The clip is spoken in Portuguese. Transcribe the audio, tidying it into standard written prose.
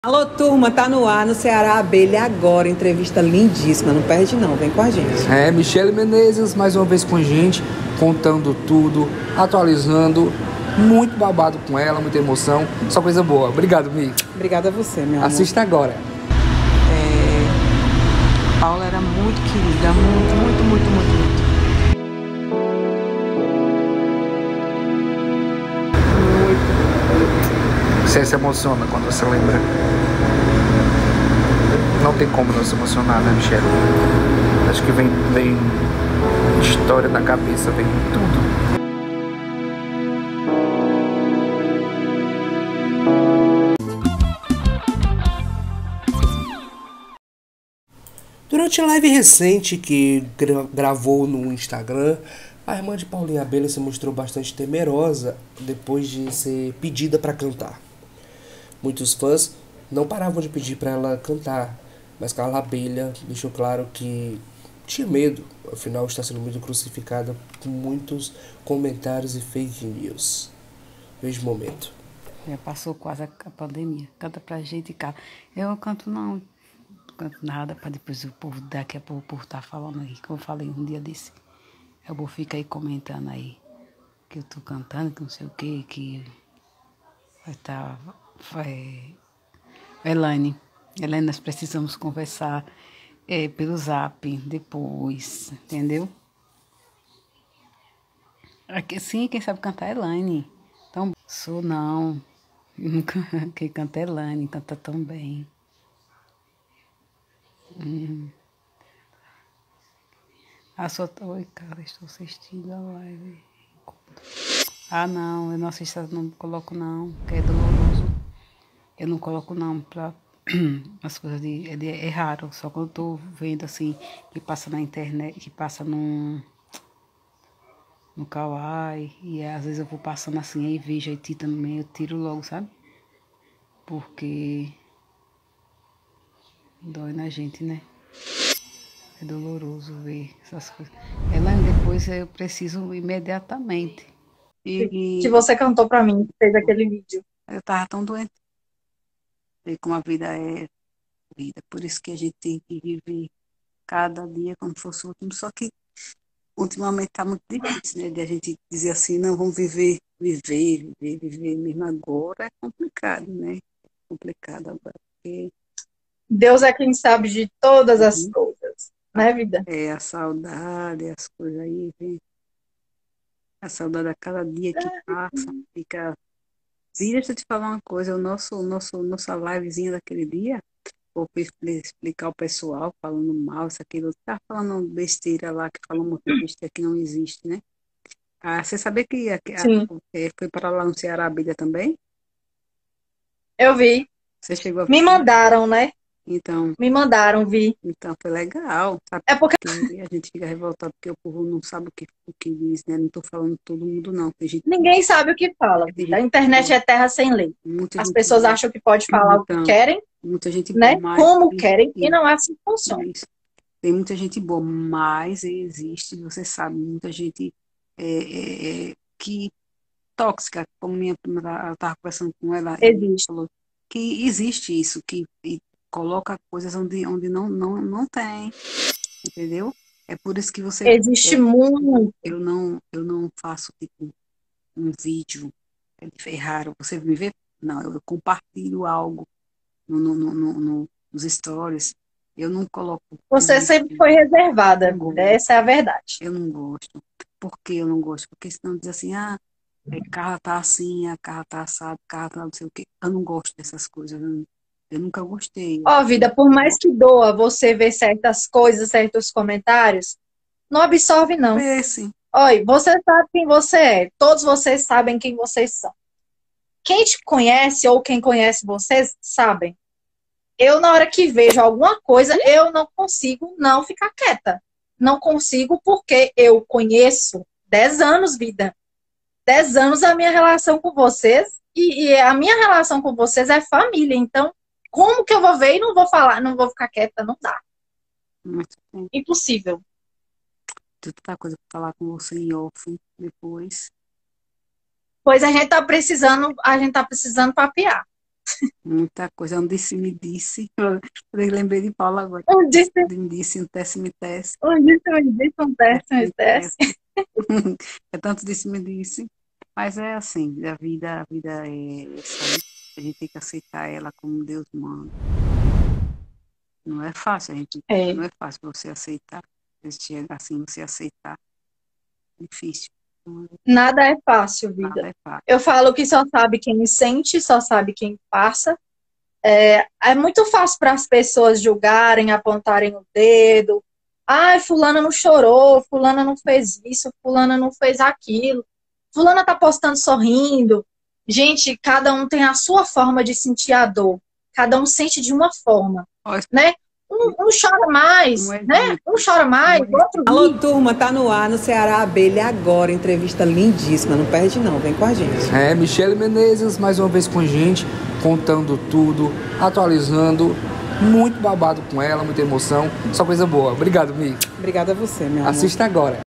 Alô, turma, tá no ar no Ceará Abelha agora. Entrevista lindíssima, não perde não, vem com a gente. Michele Menezes, mais uma vez com a gente, contando tudo, atualizando, muito babado com ela, muita emoção, só coisa boa. Obrigado, Mi. Obrigada a você, meu amor. Assista agora. Paula era muito querida, muito. Você se emociona quando você lembra. Não tem como não se emocionar, né, Michele? Acho que vem história da cabeça, vem tudo. Durante a live recente que gravou no Instagram, a irmã de Paulinha Abelha se mostrou bastante temerosa depois de ser pedida para cantar. Muitos fãs não paravam de pedir para ela cantar, mas Carla Abelha deixou claro que tinha medo, afinal está sendo muito crucificada por muitos comentários e fake news. Veja o momento. Já passou quase a pandemia. Canta pra gente, cara. Eu não canto não canto nada, pra depois o povo daqui a pouco o povo tá falando aí, como eu falei um dia desse. Eu vou ficar aí comentando aí que eu tô cantando, que não sei o que vai estar. Elaine, nós precisamos conversar pelo zap depois, entendeu? Aqui, sim, quem sabe cantar é Elaine. Então, sou não. Nunca, quem canta é Elaine, canta tão bem. Oi, cara, estou assistindo a live. Ah, não, eu não assisto, não coloco não, que é doloroso. Eu não coloco não pra as coisas é raro, só quando eu tô vendo assim, que passa na internet, que passa no Kawaii, e às vezes eu vou passando assim, aí vejo, aí tiro também, eu tiro logo, sabe? Porque dói na gente, né? É doloroso ver essas coisas. Ela depois eu preciso imediatamente. Que você cantou pra mim, que fez aquele vídeo. Eu tava tão doente. Ver como a vida é vida. Por isso que a gente tem que viver cada dia como se fosse o último. Só que ultimamente tá muito difícil, né? De a gente dizer assim, não, vamos viver mesmo agora. É complicado, né? É complicado agora. Porque Deus é quem sabe de todas as coisas, né, vida? a saudade, as coisas aí, vem. A saudade a cada dia que passa, fica. Vira, deixa eu te falar uma coisa, nossa livezinha daquele dia, vou explicar ao pessoal, falando mal, isso, aquilo, tá falando besteira lá, que falou muita besteira que não existe, né? Ah, você sabia que Sim, foi para lá no Ceará a Abelha também? eu vi. Você chegou a Me ver? mandaram, né? Então, Me mandaram, vi. então foi legal, sabe? É porque Porque a gente fica revoltado porque o povo não sabe o que diz, né? Não tô falando todo mundo, não. Tem gente, ninguém sabe o que fala, tem vida. A gente internet boa, é terra sem lei. muita As gente pessoas boa. acham que pode falar o que Então, querem, muita gente boa, né? mas Como querem, e não é assim que funciona. isso. Tem muita gente boa, mas existe, você sabe, muita gente que tóxica, como minha prima, ela estava conversando com ela, e Existe. falou que existe isso, que e coloca coisas onde não tem, entendeu? É por isso que você vê, Existe muito. eu não faço tipo um vídeo, é raro, você me vê? Não, eu compartilho algo nos stories, eu não coloco Você tudo, sempre foi reservada, não vida. gosto. Essa é a verdade. Eu não gosto. Por que eu não gosto? Porque senão diz assim, Carla tá assim, a Carla tá assado, Carla tá não sei o quê. Eu não gosto dessas coisas. Eu nunca gostei. Ó, vida, por mais que doa você ver certas coisas, certos comentários, não absorve, não. Esse, Olha, você sabe quem você é. Todos vocês sabem quem vocês são. Quem te conhece ou quem conhece vocês sabem. Eu, na hora que vejo alguma coisa, eu não consigo não ficar quieta. Não consigo porque eu conheço 10 anos, vida. 10 anos a minha relação com vocês e a minha relação com vocês é família. Então, como que eu vou ver e não vou falar, não vou ficar quieta? Não dá. muito bem. Impossível. Tem tanta coisa pra falar com você em off depois. Pois a gente tá precisando papear. Muita coisa. Um disse-me disse. Eu lembrei de Paula agora. Um disse, Um disse, um teste-me teste. um disse, um disse, um teste, um teste. É tanto disse-me disse. Mas é assim, a vida é isso aí. A gente tem que aceitar ela como Deus manda. Não é fácil, É, não é fácil você aceitar. Chega assim, você aceitar. Difícil. nada é fácil, vida. Nada é fácil. Eu falo que só sabe quem sente, só sabe quem passa. É muito fácil para as pessoas julgarem, apontarem o dedo. Ai, fulana não chorou, fulana não fez isso, fulana não fez aquilo. Fulana tá postando sorrindo. Gente, cada um tem a sua forma de sentir a dor. Cada um sente de uma forma, Olha, né? Um chora mais, Um né? exemplo. Um chora mais, o outro Alô, ri. turma, tá no ar no Ceará Abelha agora. Entrevista lindíssima. Não perde, não. Vem com a gente. Michele Menezes mais uma vez com a gente, contando tudo, atualizando. Muito babado com ela, muita emoção. Só coisa boa. Obrigado, Mi. Obrigada a você, meu amor. Assista agora.